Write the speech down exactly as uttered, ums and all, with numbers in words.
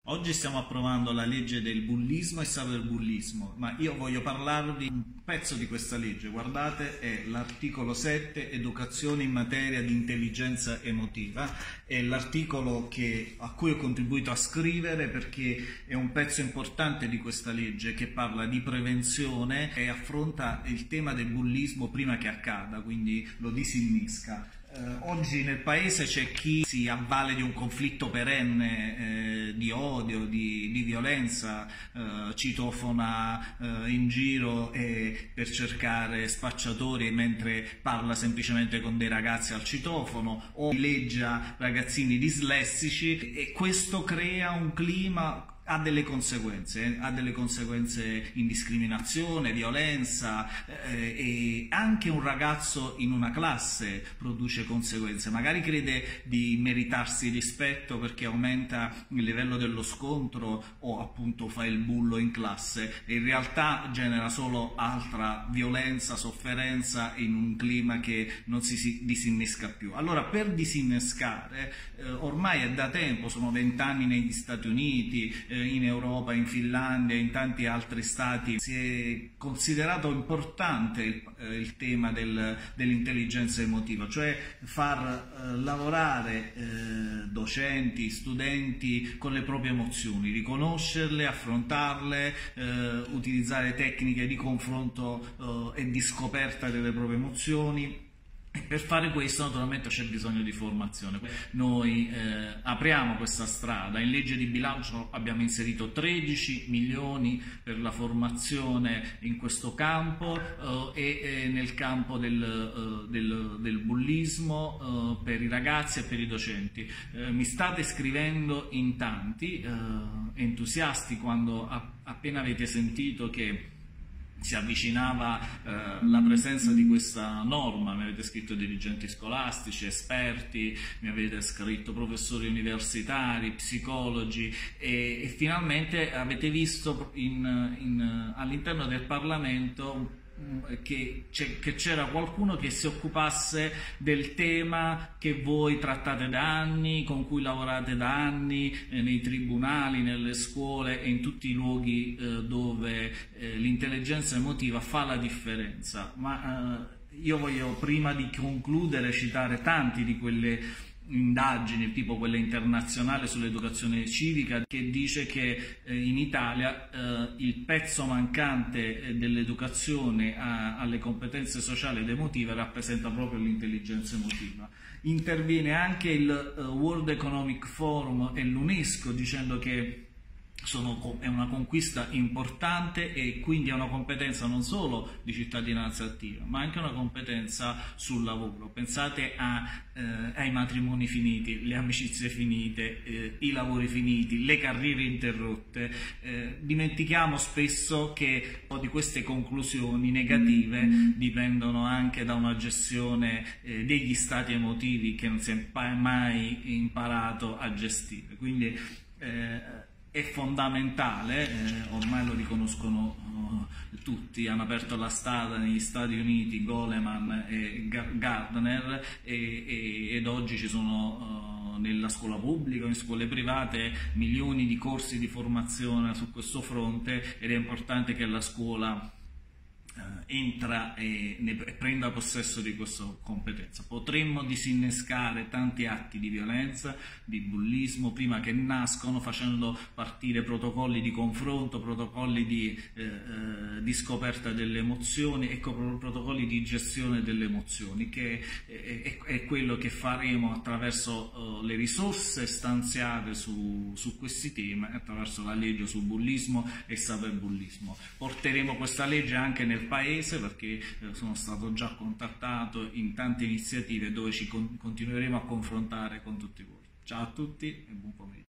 Oggi stiamo approvando la legge del bullismo e cyberbullismo, ma io voglio parlarvi di un pezzo di questa legge. Guardate, è l'articolo sette, educazione in materia di intelligenza emotiva. È l'articolo che, a cui ho contribuito a scrivere perché è un pezzo importante di questa legge che parla di prevenzione e affronta il tema del bullismo prima che accada, quindi lo disinnesca. Eh, oggi nel paese c'è chi si avvale di un conflitto perenne eh, di odio, di, di violenza, eh, citofona eh, in giro e per cercare spacciatori mentre parla semplicemente con dei ragazzi al citofono o dileggia ragazzini dislessici, e questo crea un clima. Ha delle conseguenze, ha delle conseguenze in discriminazione, violenza eh, e anche un ragazzo in una classe produce conseguenze. Magari crede di meritarsi rispetto perché aumenta il livello dello scontro o appunto fa il bullo in classe e in realtà genera solo altra violenza, sofferenza in un clima che non si disinnesca più. Allora, per disinnescare eh, ormai è da tempo, sono vent'anni negli Stati Uniti, eh, in Europa, in Finlandia, in tanti altri stati, si è considerato importante il, eh, il tema del, dell'intelligenza emotiva, cioè far eh, lavorare eh, docenti, studenti con le proprie emozioni, riconoscerle, affrontarle, eh, utilizzare tecniche di confronto eh, e di scoperta delle proprie emozioni. Per fare questo naturalmente c'è bisogno di formazione. Noi eh, apriamo questa strada, in legge di bilancio abbiamo inserito tredici milioni per la formazione in questo campo eh, e eh, nel campo del, eh, del, del bullismo eh, per i ragazzi e per i docenti. Eh, mi state scrivendo in tanti, eh, entusiasti, quando a, appena avete sentito che si avvicinava eh, la presenza di questa norma. Mi avete scritto dirigenti scolastici, esperti, mi avete scritto professori universitari, psicologi e, e finalmente avete visto all'interno del Parlamento che c'era qualcuno che si occupasse del tema che voi trattate da anni, con cui lavorate da anni eh, nei tribunali, nelle scuole e in tutti i luoghi eh, dove eh, l'intelligenza emotiva fa la differenza. Ma eh, io voglio, prima di concludere, citare tanti di quelle indagini, tipo quella internazionale sull'educazione civica, che dice che eh, in Italia eh, il pezzo mancante eh, dell'educazione alle competenze sociali ed emotive rappresenta proprio l'intelligenza emotiva. Interviene anche il uh, World Economic Forum e l'UNESCO dicendo che Sono, è una conquista importante e quindi è una competenza non solo di cittadinanza attiva, ma anche una competenza sul lavoro. Pensate a, eh, ai matrimoni finiti, le amicizie finite, eh, i lavori finiti, le carriere interrotte. Eh, dimentichiamo spesso che un po' di queste conclusioni negative dipendono anche da una gestione eh, degli stati emotivi che non si è mai imparato a gestire. Quindi eh, è fondamentale, eh, ormai lo riconoscono uh, tutti, hanno aperto la strada negli Stati Uniti Goleman e Gardner e, e, ed oggi ci sono uh, nella scuola pubblica o in scuole private milioni di corsi di formazione su questo fronte, ed è importante che la scuola entra e ne prenda possesso di questa competenza. Potremmo disinnescare tanti atti di violenza, di bullismo prima che nascono, facendo partire protocolli di confronto, protocolli di, eh, di scoperta delle emozioni e protocolli di gestione delle emozioni, che è, è quello che faremo attraverso uh, le risorse stanziate su, su questi temi, attraverso la legge sul bullismo e cyberbullismo. Porteremo questa legge anche nel paese, perché eh, sono stato già contattato in tante iniziative dove ci con continueremo a confrontare con tutti voi. Ciao a tutti e buon pomeriggio.